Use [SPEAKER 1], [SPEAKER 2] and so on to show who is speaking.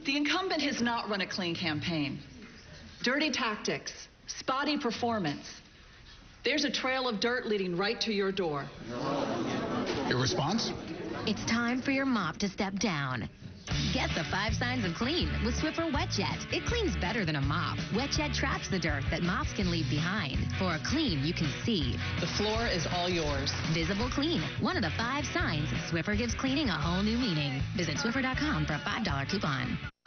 [SPEAKER 1] The incumbent has not run a clean campaign. Dirty tactics, spotty performance. There's a trail of dirt leading right to your door.
[SPEAKER 2] Your response?
[SPEAKER 3] It's time for your mop to step down. Get the 5 signs of clean with Swiffer WetJet. It cleans better than a mop. WetJet traps the dirt that mops can leave behind. For a clean you can see.
[SPEAKER 1] The floor is all yours.
[SPEAKER 3] Visible clean. One of the 5 signs Swiffer gives cleaning a whole new meaning. Visit Swiffer.com for a $5 coupon.